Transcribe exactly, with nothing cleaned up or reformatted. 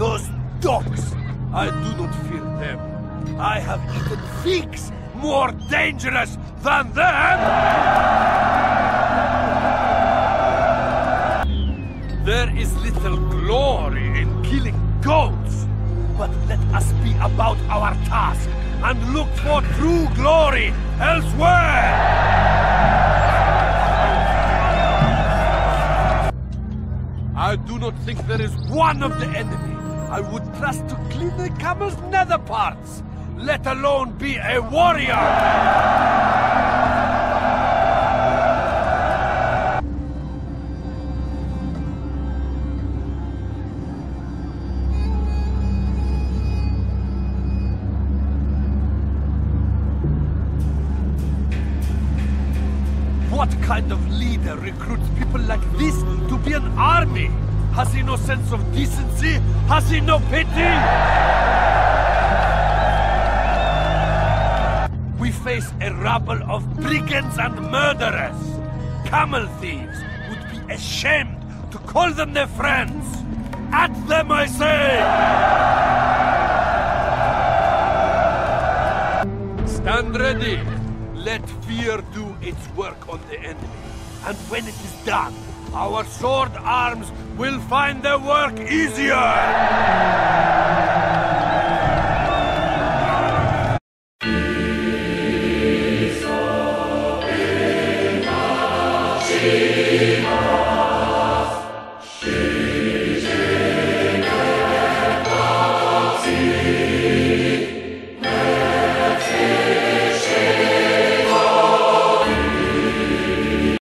Those dogs! I do not fear them. I have eaten figs more dangerous than them! There is little glory in killing goats, but let us be about our task and look for true glory elsewhere! I do not think there is one of the enemy I would trust to clean the camel's nether parts, let alone be a warrior! What kind of leader recruits people like this to be an army? Has he no sense of decency? Has he no pity? We face a rabble of brigands and murderers. Camel thieves would be ashamed to call them their friends. At them, I say! Stand ready. Let fear do its work on the enemy. And when it is done, our sword arms will find their work easier!